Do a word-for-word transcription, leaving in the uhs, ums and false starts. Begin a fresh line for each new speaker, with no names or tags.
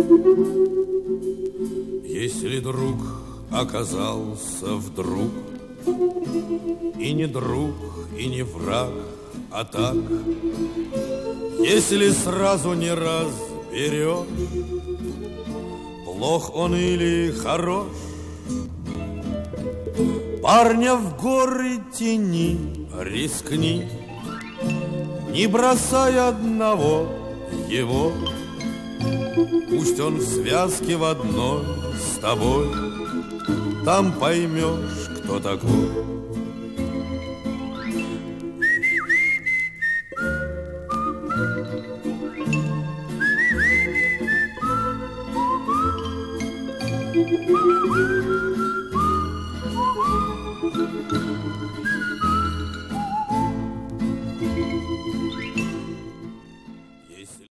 Если друг оказался вдруг и не друг, и не враг, а так, если сразу не разберешь, плох он или хорош, парня в горы тяни, рискни, не бросай одного его. Пусть он в связке в одной с тобой, там поймешь, кто такой. Thank you.